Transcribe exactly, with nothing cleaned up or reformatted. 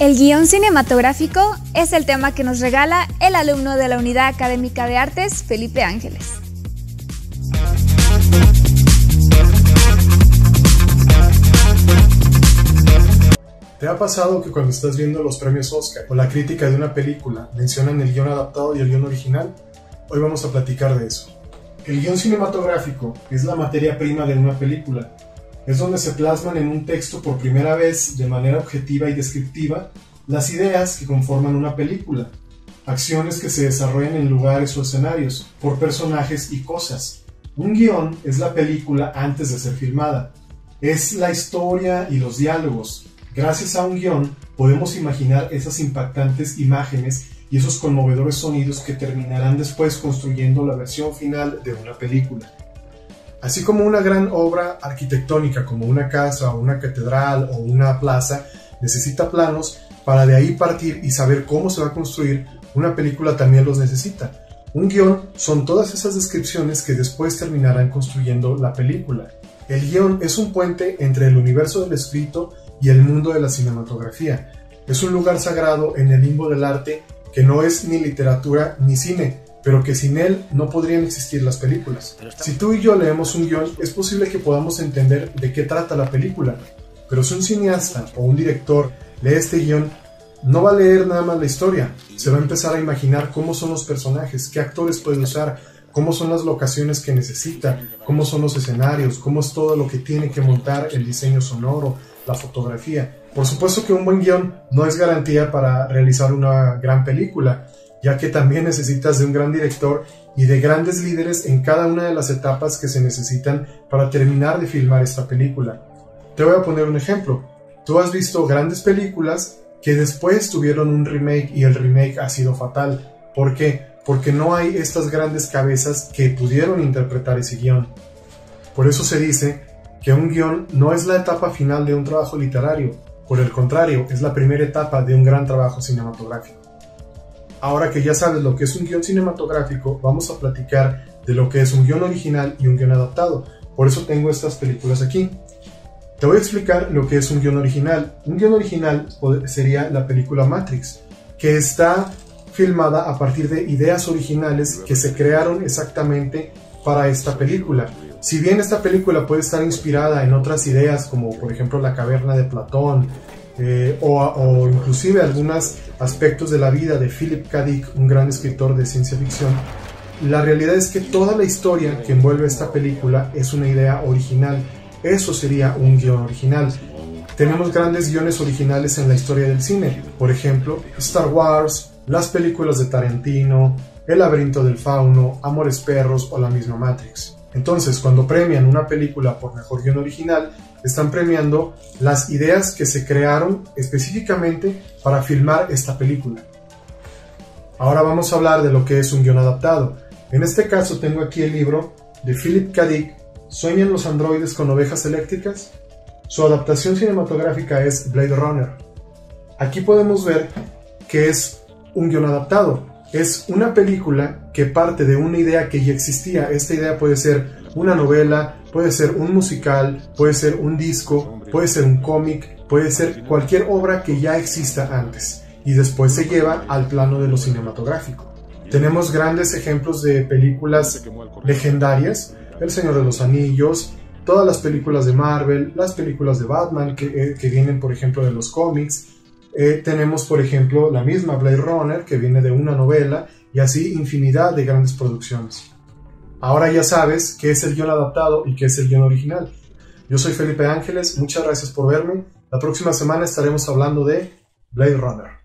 El guión cinematográfico es el tema que nos regala el alumno de la Unidad Académica de Artes, Felipe Ángeles. ¿Te ha pasado que cuando estás viendo los premios Oscar o la crítica de una película mencionan el guión adaptado y el guión original? Hoy vamos a platicar de eso. El guión cinematográfico es la materia prima de una película. Es donde se plasman en un texto por primera vez, de manera objetiva y descriptiva, las ideas que conforman una película, acciones que se desarrollan en lugares o escenarios, por personajes y cosas. Un guión es la película antes de ser filmada. Es la historia y los diálogos. Gracias a un guión podemos imaginar esas impactantes imágenes y esos conmovedores sonidos que terminarán después construyendo la versión final de una película. Así como una gran obra arquitectónica como una casa o una catedral o una plaza necesita planos para de ahí partir y saber cómo se va a construir, una película también los necesita. Un guión son todas esas descripciones que después terminarán construyendo la película. El guión es un puente entre el universo del escrito y el mundo de la cinematografía. Es un lugar sagrado en el limbo del arte que no es ni literatura ni cine, pero que sin él no podrían existir las películas. Si tú y yo leemos un guión, es posible que podamos entender de qué trata la película, pero si un cineasta o un director lee este guión, no va a leer nada más la historia, se va a empezar a imaginar cómo son los personajes, qué actores puede usar, cómo son las locaciones que necesita, cómo son los escenarios, cómo es todo lo que tiene que montar, el diseño sonoro, la fotografía. Por supuesto que un buen guión no es garantía para realizar una gran película, ya que también necesitas de un gran director y de grandes líderes en cada una de las etapas que se necesitan para terminar de filmar esta película. Te voy a poner un ejemplo. Tú has visto grandes películas que después tuvieron un remake y el remake ha sido fatal. ¿Por qué? Porque no hay estas grandes cabezas que pudieron interpretar ese guión. Por eso se dice que un guión no es la etapa final de un trabajo literario, por el contrario, es la primera etapa de un gran trabajo cinematográfico. Ahora que ya sabes lo que es un guión cinematográfico, vamos a platicar de lo que es un guión original y un guión adaptado. Por eso tengo estas películas aquí. Te voy a explicar lo que es un guión original. Un guión original sería la película Matrix, que está filmada a partir de ideas originales que se crearon exactamente para esta película. Si bien esta película puede estar inspirada en otras ideas, como por ejemplo La caverna de Platón, eh, o, o inclusive algunos aspectos de la vida de Philip K. Dick, un gran escritor de ciencia ficción, la realidad es que toda la historia que envuelve esta película es una idea original. Eso sería un guión original. Tenemos grandes guiones originales en la historia del cine, por ejemplo Star Wars, las películas de Tarantino, El laberinto del fauno, Amores perros o la misma Matrix. Entonces, cuando premian una película por mejor guión original, están premiando las ideas que se crearon específicamente para filmar esta película. Ahora vamos a hablar de lo que es un guión adaptado. En este caso tengo aquí el libro de Philip K. Dick, ¿Sueñan los androides con ovejas eléctricas? Su adaptación cinematográfica es Blade Runner. Aquí podemos ver que es un guión adaptado. Es una película que parte de una idea que ya existía. Esta idea puede ser una novela, puede ser un musical, puede ser un disco, puede ser un cómic, puede ser cualquier obra que ya exista antes y después se lleva al plano de lo cinematográfico. Tenemos grandes ejemplos de películas legendarias, El Señor de los Anillos, todas las películas de Marvel, las películas de Batman que, eh, que vienen por ejemplo de los cómics. Eh, tenemos por ejemplo la misma Blade Runner que viene de una novela y así infinidad de grandes producciones. Ahora ya sabes qué es el guión adaptado y qué es el guión original. Yo soy Felipe Ángeles, muchas gracias por verme. La próxima semana estaremos hablando de Blade Runner.